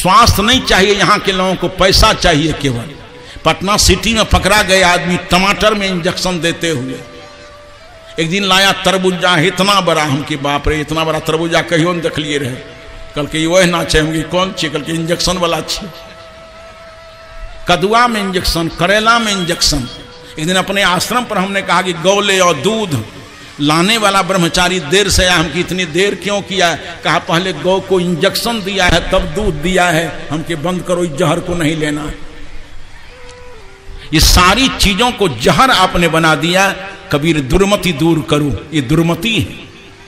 स्वास्थ्य नहीं चाहिए यहाँ के लोगों को, पैसा चाहिए केवल। पटना सिटी में पकड़ा गया आदमी टमाटर में इंजेक्शन देते हुए। एक दिन लाया तरबूजा इतना बड़ा, हम की बाप रे इतना बड़ा तरबूजा कहियो न देख लिए रहे। कल के वह ना छे, हम कौन छे? कल के इंजेक्शन वाला छे। कदुआ में इंजेक्शन, करेला में इंजेक्शन। एक दिन अपने आश्रम पर हमने कहा कि गौले और दूध लाने वाला ब्रह्मचारी देर से आया। हमकी इतनी देर क्यों किया? कहा पहले गौ को इंजेक्शन दिया है तब दूध दिया है, हमके बंद करो, इस जहर को नहीं लेना है। ये सारी चीजों को जहर आपने बना दिया। कबीर दुर्मति दूर करो, ये दुर्मति है।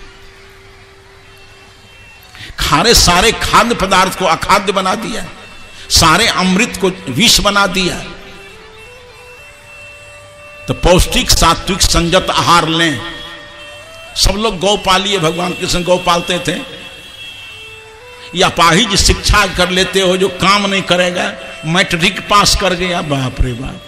खारे सारे खाद्य पदार्थ को अखाद्य बना दिया, सारे अमृत को विष बना दिया। तो पौष्टिक सात्विक संयत आहार लें। सब लोग गौ पालिए, भगवान कृष्ण गौ पालते थे। या अपाहिज शिक्षा कर लेते हो जो काम नहीं करेगा। मैट्रिक पास कर गया, बाप रे बाप।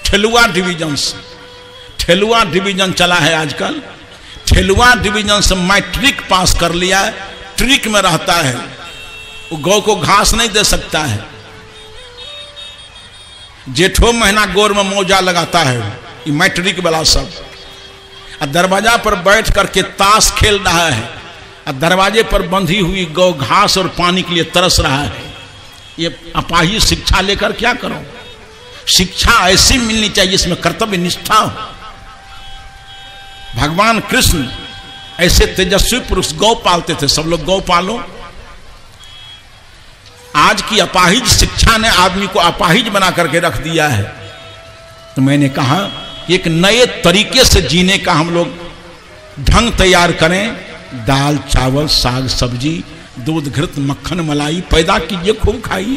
ठेलुआ डिवीजन चला है आजकल। ठेलुआ डिवीजन से मैट्रिक पास कर लिया, ट्रिक में रहता है। वो गौ को घास नहीं दे सकता है। जेठो महीना गोर में मोजा लगाता है ये मैट्रिक वाला सब। दरवाजा पर बैठ करके ताश खेल रहा है। दरवाजे पर बंधी हुई गौ घास और पानी के लिए तरस रहा है। ये अपाहिज शिक्षा लेकर क्या करो? शिक्षा ऐसी मिलनी चाहिए जिसमें कर्तव्य निष्ठा हो। भगवान कृष्ण ऐसे तेजस्वी पुरुष गौ पालते थे। सब लोग गौ पालो। आज की अपाहिज शिक्षा ने आदमी को अपाहिज बना करके रख दिया है। तो मैंने कहा एक नए तरीके से जीने का हम लोग ढंग तैयार करें। दाल चावल साग सब्जी दूध घृत मक्खन मलाई पैदा कीजिए, खूब खाइए।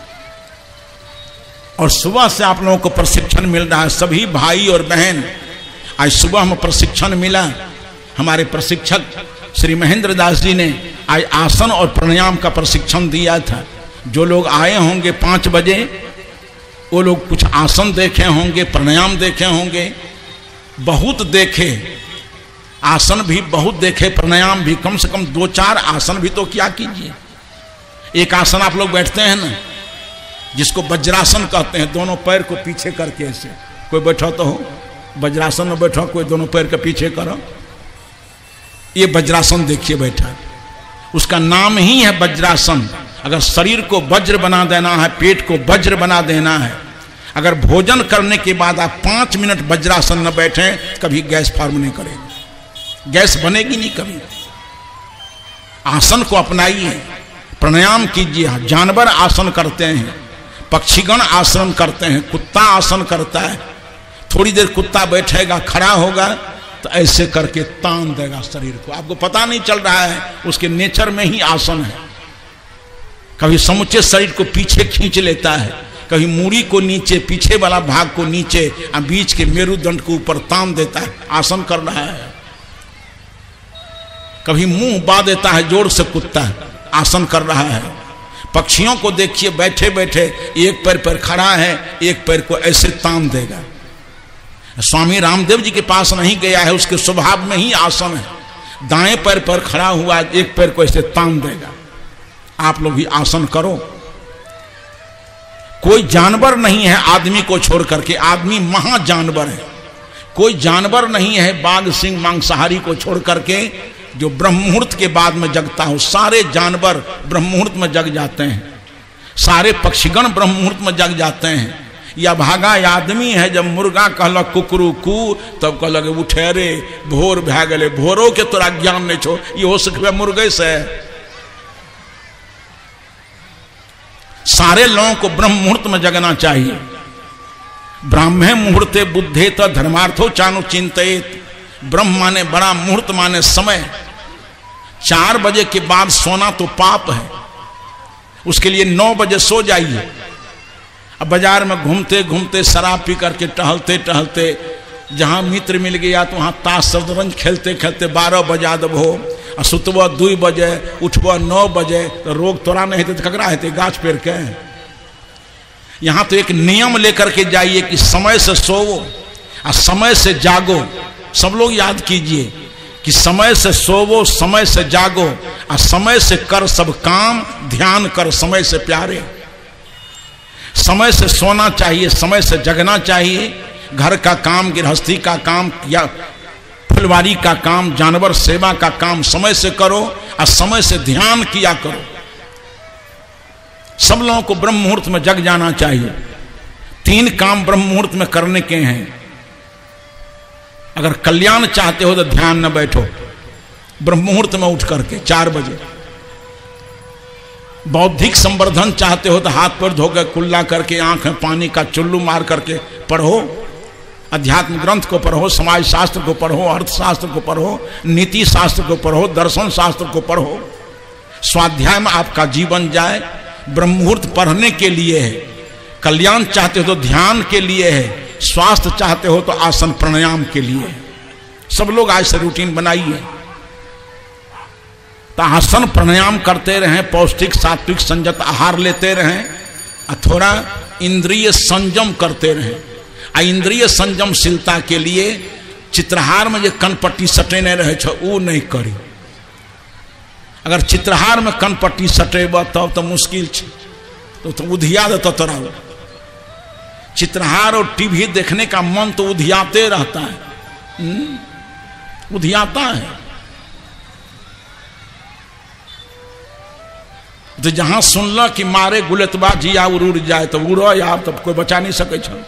और सुबह से आप लोगों को प्रशिक्षण मिल रहा है, सभी भाई और बहन। आज सुबह में प्रशिक्षण मिला। हमारे प्रशिक्षक श्री महेंद्र दास जी ने आज आसन और प्राणायाम का प्रशिक्षण दिया था। जो लोग आए होंगे 5 बजे, वो लोग कुछ आसन देखे होंगे, प्राणायाम देखे होंगे, बहुत देखे। आसन भी बहुत देखे, प्राणायाम भी। कम से कम 2-4 आसन भी तो क्या कीजिए। एक आसन आप लोग बैठते हैं ना, जिसको वज्रासन कहते हैं, दोनों पैर को पीछे करके ऐसे। कोई बैठा तो हो, वज्रासन में बैठा, कोई दोनों पैर के पीछे करो। ये वज्रासन देखिए बैठा, उसका नाम ही है वज्रासन। अगर शरीर को वज्र बना देना है, पेट को वज्र बना देना है, अगर भोजन करने के बाद आप 5 मिनट वज्रासन न बैठें, कभी गैस फॉर्म नहीं करेगी, गैस बनेगी नहीं कभी। आसन को अपनाइए, प्राणायाम कीजिए। जानवर आसन करते हैं, पक्षीगण आसन करते हैं, कुत्ता आसन करता है। थोड़ी देर कुत्ता बैठेगा, खड़ा होगा तो ऐसे करके तान देगा शरीर को। आपको पता नहीं चल रहा है, उसके नेचर में ही आसन है। कभी समुचे शरीर को पीछे खींच लेता है, कभी मूड़ी को नीचे, पीछे वाला भाग को नीचे, और बीच के मेरुदंड को ऊपर तान देता है, आसन कर रहा है। कभी मुंह बा देता है जोर से कुत्ता, आसन कर रहा है। पक्षियों को देखिए बैठे बैठे एक पैर पर खड़ा है, एक पैर को ऐसे तान देगा। स्वामी रामदेव जी के पास नहीं गया है, उसके स्वभाव में ही आसन है। दाएं पैर पर खड़ा हुआ, एक पैर को ऐसे तान देगा। आप लोग भी आसन करो। कोई जानवर नहीं है आदमी को छोड़ करके, आदमी महा जानवर है। कोई जानवर नहीं है बाघ सिंह मांसाहारी को छोड़ करके जो ब्रह्म मुहूर्त के बाद में जगता हो। सारे जानवर ब्रह्म मुहूर्त में जग जाते हैं, सारे पक्षीगण ब्रह्म मुहूर्त में जग जाते हैं। या भागा आदमी है, जब मुर्गा कहलक कुकरू कू, तब कहलक उठे रे भोर भै गए। भोरों के तोरा ज्ञान नहीं छो, ये हो सकते मुर्गे से। सारे लोगों को ब्रह्म मुहूर्त में जगना चाहिए। ब्राह्मे मुहूर्ते बुद्धे तो धर्मार्थो चानु चिंतित। ब्रह्म माने बड़ा, मुहूर्त माने समय। 4 बजे के बाद सोना तो पाप है, उसके लिए 9 बजे सो जाइए। अब बाजार में घूमते घूमते शराब पी करके टहलते टहलते जहां मित्र मिल गया तो वहां ताश शतरंज खेलते खेलते 12 बजा देबो, और सुतबो 2 बजे, उठबो 9 बजे, तो रोग तोरा नहीं हेते तो ककरा हेते? गाछ पेड़ के। यहां तो एक नियम लेकर के जाइए कि समय से सोवो और समय से जागो। सब लोग याद कीजिए कि समय से सोवो, समय से जागो, और समय से कर सब काम, ध्यान कर समय से प्यारे। समय से सोना चाहिए, समय से जगना चाहिए। घर का काम, गृहस्थी का काम या फुलवारी का काम, जानवर सेवा का काम समय से करो, और समय से ध्यान किया करो। सब लोगों को ब्रह्म मुहूर्त में जग जाना चाहिए। 3 काम ब्रह्म मुहूर्त में करने के हैं। अगर कल्याण चाहते हो तो ध्यान न बैठो, ब्रह्म मुहूर्त में उठ करके 4 बजे। बौद्धिक संवर्धन चाहते हो तो हाथ पैर धोकर कुल्ला करके, आंख में पानी का चुल्लू मार करके पढ़ो, अध्यात्म ग्रंथ को पढ़ो, समाज शास्त्र को पढ़ो, अर्थशास्त्र को पढ़ो, नीति शास्त्र को पढ़ो, दर्शन शास्त्र को पढ़ो। स्वाध्याय में आपका जीवन जाए। ब्रह्म मुहूर्त पढ़ने के लिए है। कल्याण चाहते हो तो ध्यान के लिए है। स्वास्थ्य चाहते हो तो आसन प्राणायाम के लिए है। सब लोग आज से रूटीन बनाइए, तो आसन प्राणायाम करते रहें, पौष्टिक सात्विक संयत आहार लेते रहें, और थोड़ा इंद्रिय संयम करते रहें। इंद्रिय संयमशीलता के लिए चित्रहार में जो कनपट्टी सटेने रहे छो वो नहीं करी। अगर चित्रहार में कनपट्टी सटेब तब तो मुश्किल छे, तो उधिया देता तोरा। चित्रहार और टीवी देखने का मन तो उधियाते रहता है, उधियाता है। तो जहां सुनल कि मारे गुलेतबा जिया उड़ जाए तो उड़ो या तब कोई बचा नहीं सके छो।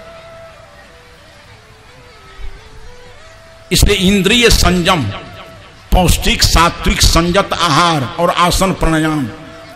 इसलिए इंद्रिय संयम, पौष्टिक सात्विक संयत आहार और आसन प्राणायाम,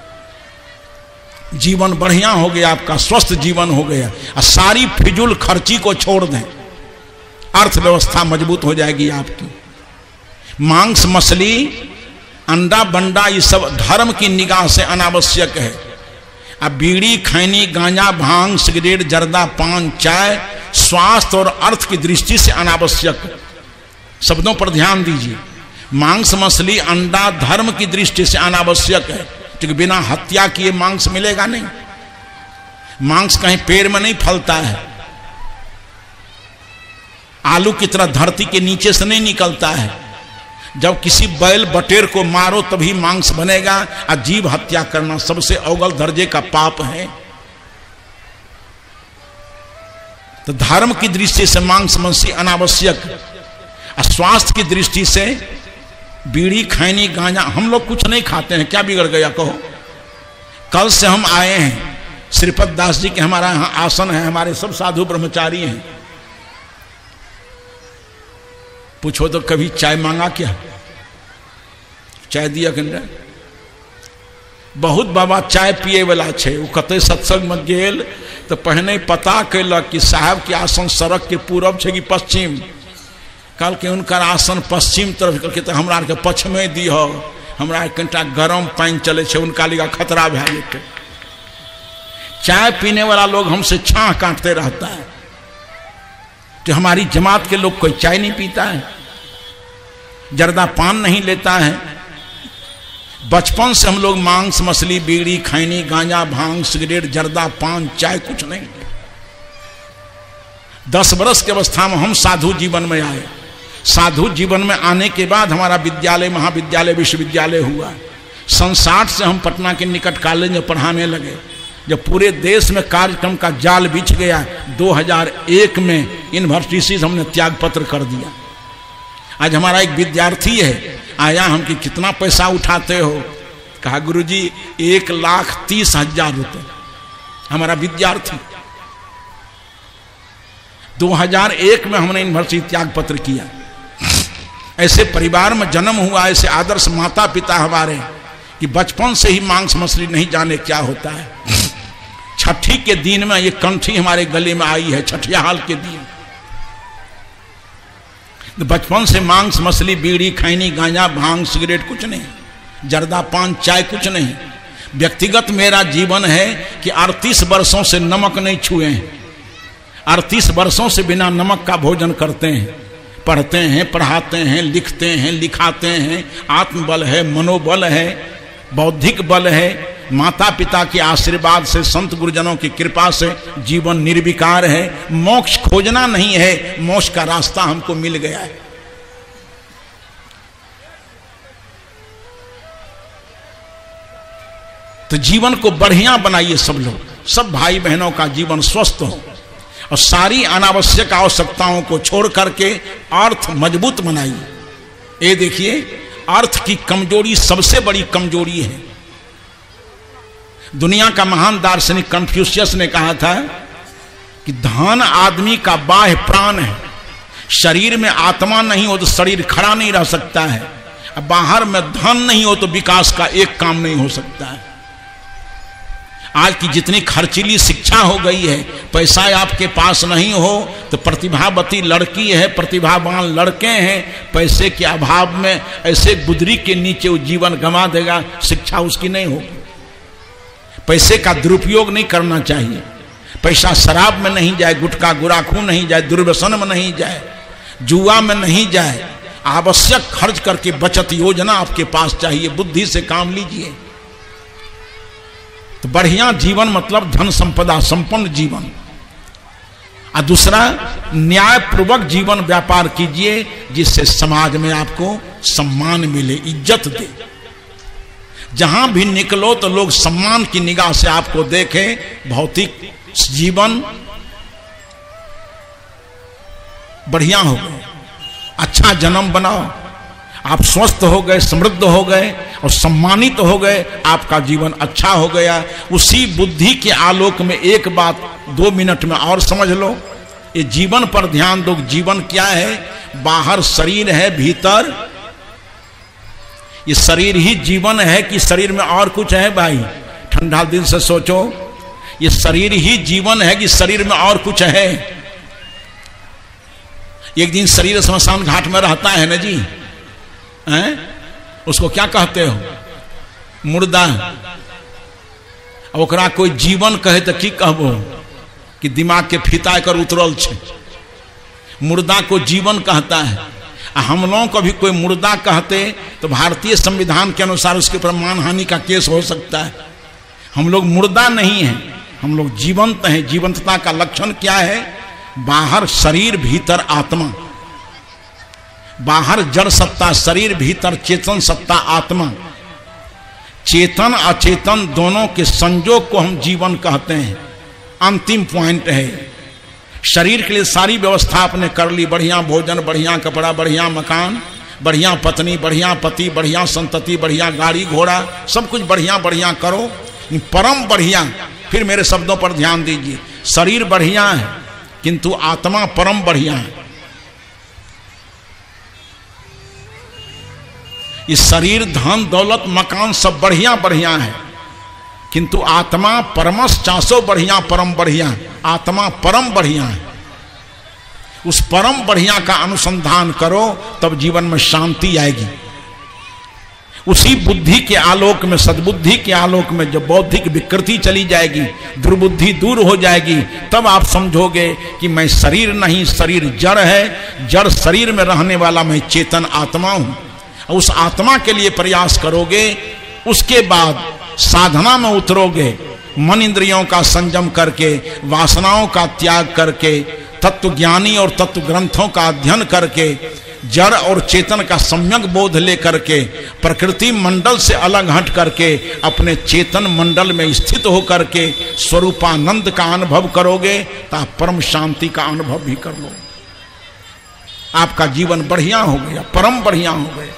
जीवन बढ़िया हो गया, आपका स्वस्थ जीवन हो गया। और सारी फिजूल खर्ची को छोड़ दें, अर्थव्यवस्था मजबूत हो जाएगी आपकी। मांस मछली अंडा बंडा ये सब धर्म की निगाह से अनावश्यक है। अब बीड़ी खैनी गांजा भांग सिगरेट जर्दा पान चाय स्वास्थ्य और अर्थ की दृष्टि से अनावश्यक है। शब्दों पर ध्यान दीजिए। मांस मछली अंडा धर्म की दृष्टि से अनावश्यक है, क्योंकि बिना हत्या किए मांस मिलेगा नहीं। मांस कहीं पेड़ में नहीं फलता है, आलू की तरह धरती के नीचे से नहीं निकलता है। जब किसी बैल बटेर को मारो तभी मांस बनेगा, और जीव हत्या करना सबसे अव्वल दर्जे का पाप है। तो धर्म की दृष्टि से मांस मछली अनावश्यक, और स्वास्थ्य की दृष्टि से बीड़ी खैनी गांजा हम लोग कुछ नहीं खाते हैं, क्या बिगड़ गया कहो। कल से हम आए हैं, श्रीपद दास जी के हमारा यहाँ आसन है, हमारे सब साधु ब्रह्मचारी हैं। पूछो तो कभी चाय मांगा क्या? चाय दिया कंडा बहुत बाबा चाय पिए वाला छे। वो कते सत्संग में गेल तो पहने पता कैलक कि साहब के आसन सड़क के पूरब छे कि पश्चिम। कल के उनकर आसन पश्चिम तरफ करके तो हमरा के पश्चिमे दिह, हमरा कनिटा गरम पानी चले छे, उनका लिगा खतरा भै जेते। चाय पीने वाला लोग हमसे छाह काटते रहता है, तो हमारी जमात के लोग कोई चाय नहीं पीता है, जर्दा पान नहीं लेता है। बचपन से हम लोग मांस मछली बीड़ी खैनी गांजा भांग सिगरेट जर्दा पान चाय कुछ नहीं। 10 वर्ष की अवस्था में हम साधु जीवन में आए। साधु जीवन में आने के बाद हमारा विद्यालय महाविद्यालय विश्वविद्यालय हुआ। सन 60 से हम पटना के निकट कॉलेज में पढ़ाने लगे। जब पूरे देश में कार्यक्रम का जाल बिछ गया, 2001 में यूनिवर्सिटी से हमने त्याग पत्र कर दिया। आज हमारा एक विद्यार्थी है, आया हम कि कितना पैसा उठाते हो? कहा गुरुजी 1,30,000 रुपये। हमारा विद्यार्थी 2001 में हमने यूनिवर्सिटी त्याग पत्र किया। ऐसे परिवार में जन्म हुआ, ऐसे आदर्श माता पिता हमारे कि बचपन से ही मांस मछली नहीं जाने क्या होता है। छठी के दिन में ये कंठी हमारे गले में आई है, छठियाहाल के दिन। बचपन से मांस मछली बीड़ी खैनी गांजा भांग सिगरेट कुछ नहीं, जर्दा पान चाय कुछ नहीं। व्यक्तिगत मेरा जीवन है कि 38 वर्षों से नमक नहीं छुए हैं। 38 वर्षों से बिना नमक का भोजन करते हैं, पढ़ते हैं पढ़ाते हैं लिखते हैं लिखाते हैं। आत्मबल है, मनोबल है, बौद्धिक बल है। माता पिता के आशीर्वाद से संत गुरुजनों की कृपा से जीवन निर्विकार है। मोक्ष खोजना नहीं है, मोक्ष का रास्ता हमको मिल गया है। तो जीवन को बढ़िया बनाइए सब लोग, सब भाई बहनों का जीवन स्वस्थ हो और सारी अनावश्यक आवश्यकताओं को छोड़ करके अर्थ मजबूत बनाइए। ये देखिए, अर्थ की कमजोरी सबसे बड़ी कमजोरी है। दुनिया का महान दार्शनिक कन्फ्यूशियस ने कहा था कि धन आदमी का बाह्य प्राण है, शरीर में आत्मा नहीं हो तो शरीर खड़ा नहीं रह सकता है, अब बाहर में धन नहीं हो तो विकास का एक काम नहीं हो सकता है। आज की जितनी खर्चीली शिक्षा हो गई है, पैसा आपके पास नहीं हो तो प्रतिभावती लड़की है, प्रतिभावान लड़के हैं, पैसे के अभाव में ऐसे गुदरी के नीचे वो जीवन गंवा देगा, शिक्षा उसकी नहीं होगी। पैसे का दुरुपयोग नहीं करना चाहिए, पैसा शराब में नहीं जाए, गुटखा गुराखू नहीं जाए, दुर्व्यसन में नहीं जाए, जुआ में नहीं जाए, आवश्यक खर्च करके बचत योजना आपके पास चाहिए, बुद्धि से काम लीजिए। तो बढ़िया जीवन मतलब धन संपदा संपन्न जीवन। और दूसरा, न्यायपूर्वक जीवन व्यापार कीजिए जिससे समाज में आपको सम्मान मिले, इज्जत दे। जहां भी निकलो तो लोग सम्मान की निगाह से आपको देखें। भौतिक जीवन बढ़िया हो गए, अच्छा जन्म बनाओ, आप स्वस्थ हो गए, समृद्ध हो गए और सम्मानित हो गए, आपका जीवन अच्छा हो गया। उसी बुद्धि के आलोक में एक बात 2 मिनट में और समझ लो, ये जीवन पर ध्यान दो। जीवन क्या है? बाहर शरीर है, भीतर ये शरीर ही जीवन है कि शरीर में और कुछ है? भाई ठंडा दिल से सोचो, ये शरीर ही जीवन है कि शरीर में और कुछ है? एक दिन शरीर श्मशान घाट में रहता है ना जी, हैं? उसको क्या कहते हो? मुर्दा। ओकरा कोई जीवन कहे तो की कहबो कि दिमाग के फीता कर उतरल छे। मुर्दा को जीवन कहता है। हम लोगों को भी कोई मुर्दा कहते तो भारतीय संविधान के अनुसार उसके ऊपर मानहानि का केस हो सकता है। हम लोग मुर्दा नहीं हैं, हम लोग जीवंत हैं। जीवंतता का लक्षण क्या है? बाहर शरीर, भीतर आत्मा। बाहर जड़ सत्ता शरीर, भीतर चेतन सत्ता आत्मा। चेतन अचेतन दोनों के संयोग को हम जीवन कहते हैं। अंतिम पॉइंट है। शरीर के लिए सारी व्यवस्था आपने कर ली, बढ़िया भोजन, बढ़िया कपड़ा, बढ़िया मकान, बढ़िया पत्नी, बढ़िया पति, बढ़िया संतति, बढ़िया गाड़ी घोड़ा, सब कुछ बढ़िया बढ़िया करो, परम बढ़िया। फिर मेरे शब्दों पर ध्यान दीजिए। शरीर बढ़िया है किंतु आत्मा परम बढ़िया है। इस शरीर, धन, दौलत, मकान सब बढ़िया बढ़िया है किंतु आत्मा परमस चासो बढ़िया, परम बढ़िया। आत्मा परम बढ़िया है। उस परम बढ़िया का अनुसंधान करो, तब जीवन में शांति आएगी। उसी बुद्धि के आलोक में, सद्बुद्धि के आलोक में जब बौद्धिक विकृति चली जाएगी, दुर्बुद्धि दूर हो जाएगी, तब आप समझोगे कि मैं शरीर नहीं, शरीर जड़ है, जड़ शरीर में रहने वाला मैं चेतन आत्मा हूं। उस आत्मा के लिए प्रयास करोगे, उसके बाद साधना में उतरोगे, मन इंद्रियों का संयम करके, वासनाओं का त्याग करके, तत्वज्ञानी और तत्व ग्रंथों का अध्ययन करके, जड़ और चेतन का सम्यक बोध लेकर के, प्रकृति मंडल से अलग हट करके अपने चेतन मंडल में स्थित होकर के स्वरूपानंद का अनुभव करोगे तो आप परम शांति का अनुभव भी कर लो। आपका जीवन बढ़िया हो गया, परम बढ़िया हो गया।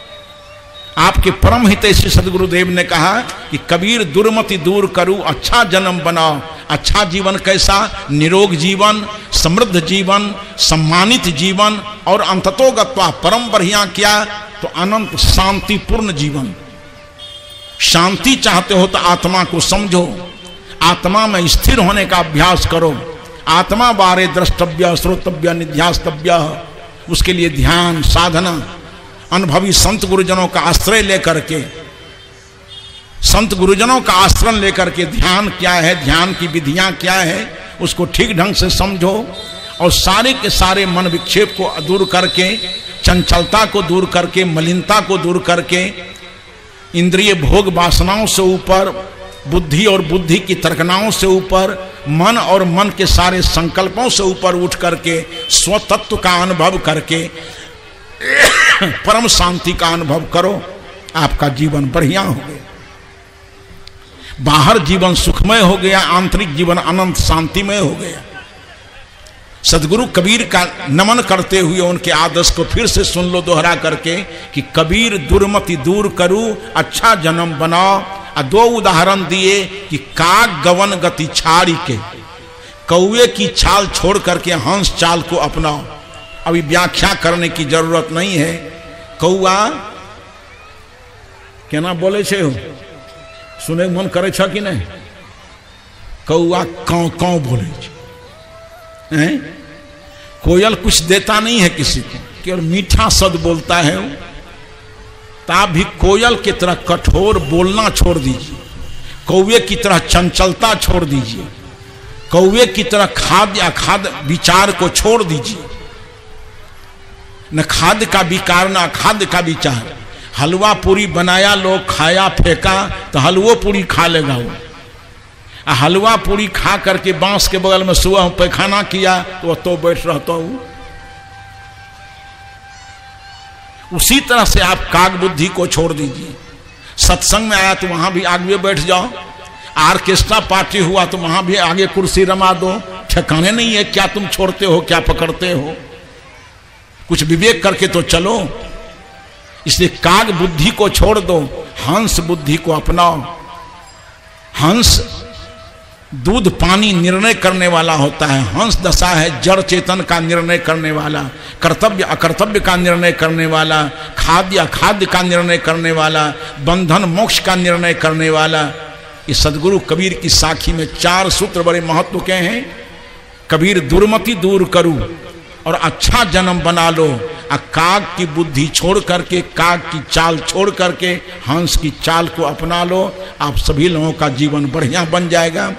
आपके परम हितैषी सदगुरुदेव ने कहा कि कबीर दुर्मति दूर करूं, अच्छा जन्म बनाओ। अच्छा जीवन कैसा? निरोग जीवन, समृद्ध जीवन, सम्मानित जीवन और अंततोगत्वा परम बढ़िया क्या? तो अनंत शांतिपूर्ण जीवन। शांति चाहते हो तो आत्मा को समझो, आत्मा में स्थिर होने का अभ्यास करो। आत्मा बारे द्रष्टव्य, श्रोतव्य, निध्यास्तव्य। उसके लिए ध्यान, साधना, अनुभवी संत गुरुजनों का आश्रय लेकर के, संत गुरुजनों का आश्रय लेकर के ध्यान क्या है, ध्यान की विधियां क्या है, उसको ठीक ढंग से समझो और सारे के सारे मन विक्षेप को दूर करके, चंचलता को दूर करके, मलिनता को दूर करके, इंद्रिय भोग वासनाओं से ऊपर, बुद्धि और बुद्धि की तर्कनाओं से ऊपर, मन और मन के सारे संकल्पों से ऊपर उठ करके स्वतत्व का अनुभव करके परम शांति का अनुभव करो। आपका जीवन बढ़िया हो गया। बाहर जीवन सुखमय हो गया, आंतरिक जीवन अनंत शांतिमय हो गया। सदगुरु कबीर का नमन करते हुए उनके आदर्श को फिर से सुन लो दोहरा करके कि कबीर दुर्मति दूर करूं, अच्छा जन्म बनाओ। और दो उदाहरण दिए कि काग गवन गति छाड़ी के, कौवे की छाल छोड़ करके हंस चाल को अपनाओ। अभी व्याख्या करने की जरूरत नहीं है। कौआ केना बोले छे हो, सुने मन करे छ कि नहीं? कौआ काव काव बोले छे। कोयल कुछ देता नहीं है किसी को, केवल मीठा शब्द बोलता है वो। तो आप भी कोयल की तरह कठोर बोलना छोड़ दीजिए, कौवे की तरह चंचलता छोड़ दीजिए, कौवे की तरह खाद्य अखाद्य विचार को छोड़ दीजिए। न खाद्य का विकार न अखाद्य का विचार। हलवा पूरी बनाया, लोग खाया फेंका, तो हलवो पूरी खा लेगा वो। हलवा पूरी खा करके बांस के बगल में सुबह पैखाना किया तो तो बैठ रहता हूं। उसी तरह से आप काग बुद्धि को छोड़ दीजिए। सत्संग में आया तो वहां भी आगे बैठ जाओ, ऑर्केस्ट्रा पार्टी हुआ तो वहां भी आगे कुर्सी रमा दो। ठिकाने नहीं है क्या तुम छोड़ते हो, क्या पकड़ते हो। कुछ विवेक करके तो चलो। इसलिए काग बुद्धि को छोड़ दो, हंस बुद्धि को अपनाओ। हंस दूध पानी निर्णय करने वाला होता है। हंस दशा है जड़ चेतन का निर्णय करने वाला, कर्तव्य अकर्तव्य का निर्णय करने वाला, खाद्य अखाद्य का निर्णय करने वाला, बंधन मोक्ष का निर्णय करने वाला। इस सदगुरु कबीर की साखी में 4 सूत्र बड़े महत्व के हैं। कबीर दुर्मति दूर करूं और अच्छा जन्म बना लो। काग की बुद्धि छोड़ करके, काग की चाल छोड़ करके हंस की चाल को अपना लो। आप सभी लोगों का जीवन बढ़िया बन जाएगा।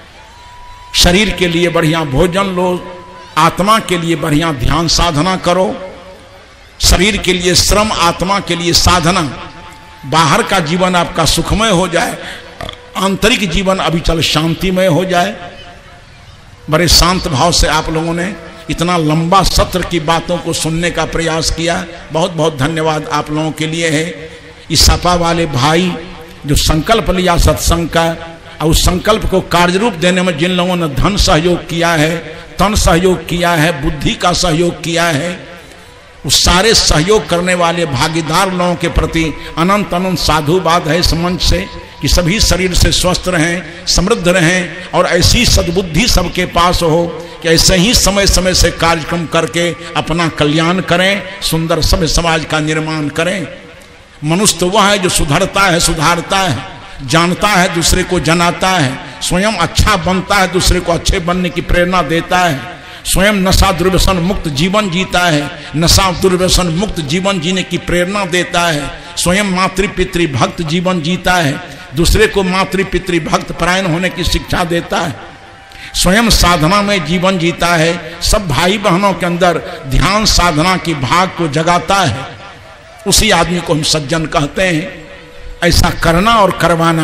शरीर के लिए बढ़िया भोजन लो, आत्मा के लिए बढ़िया ध्यान साधना करो। शरीर के लिए श्रम, आत्मा के लिए साधना। बाहर का जीवन आपका सुखमय हो जाए, आंतरिक जीवन अविचल शांतिमय हो जाए। बड़े शांत भाव से आप लोगों ने इतना लंबा सत्र की बातों को सुनने का प्रयास किया। बहुत बहुत धन्यवाद आप लोगों के लिए है। इस सपा वाले भाई जो संकल्प लिया सत्संग का, और उस संकल्प को कार्यरूप देने में जिन लोगों ने धन सहयोग किया है, तन सहयोग किया है, बुद्धि का सहयोग किया है, उस सारे सहयोग करने वाले भागीदार लोगों के प्रति अनंत अनंत साधुवाद है इस मंच से कि सभी शरीर से स्वस्थ रहें, समृद्ध रहें और ऐसी सद्बुद्धि सबके पास हो कि ऐसे ही समय समय से कार्यक्रम करके अपना कल्याण करें, सुंदर सभ्य समाज का निर्माण करें। मनुष्य तो वह है जो सुधरता है, सुधारता है, जानता है, दूसरे को जनाता है, स्वयं अच्छा बनता है, दूसरे को अच्छे बनने की प्रेरणा देता है, स्वयं नशा दुर्व्यसन मुक्त जीवन जीता है, नशा दुर्व्यसन मुक्त जीवन जीने की प्रेरणा देता है, स्वयं मातृ पितृ भक्त जीवन जीता है, दूसरे को मातृ पितृ भक्त परायण होने की शिक्षा देता है, स्वयं साधना में जीवन जीता है, सब भाई बहनों के अंदर ध्यान साधना की भाग को जगाता है। उसी आदमी को हम सज्जन कहते हैं। ऐसा करना और करवाना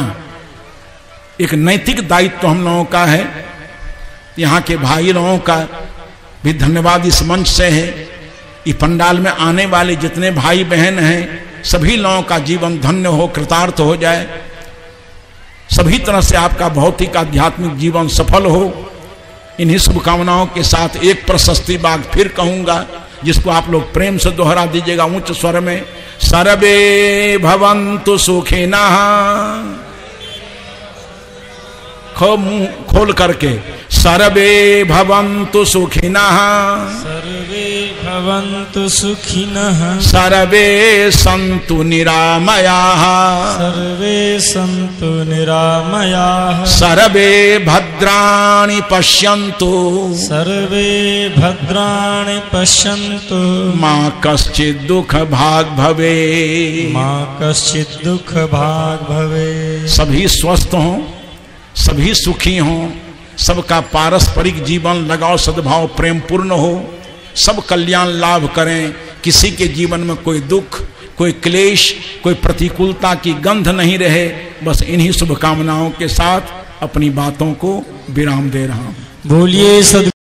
एक नैतिक दायित्व तो हम लोगों का है। यहाँ के भाई लोगों का भी धन्यवाद इस मंच से है। इस पंडाल में आने वाले जितने भाई बहन हैं सभी लोगों का जीवन धन्य हो, कृतार्थ हो जाए। सभी तरह से आपका भौतिक आध्यात्मिक जीवन सफल हो। इन्हीं शुभकामनाओं के साथ एक प्रशस्ति बाग फिर कहूंगा, जिसको आप लोग प्रेम से दोहरा दीजिएगा उच्च स्वर में। सर्वे भवन्तु सुखिनः, मुंह खोल करके, सर्वे भवन्तु सुखिनः, सर्वे भवन्तु सुखिनः, सर्वे सन्तु निरामयाः, सर्वे सन्तु निरामयाः, सर्वे भद्राणि पश्यन्तु, सर्वे भद्राणि पश्यन्तु, मा कश्चित् दुःख भाग् भवेत्, मा कश्चित् दुःख भाग् भवेत्। सभी स्वस्थ हों, सभी सुखी हों, सबका पारस्परिक जीवन लगाव सद्भाव प्रेम पूर्ण हो, सब कल्याण लाभ करें। किसी के जीवन में कोई दुख, कोई क्लेश, कोई प्रतिकूलता की गंध नहीं रहे। बस इन्हीं शुभकामनाओं के साथ अपनी बातों को विराम दे रहा हूं। बोलिए सद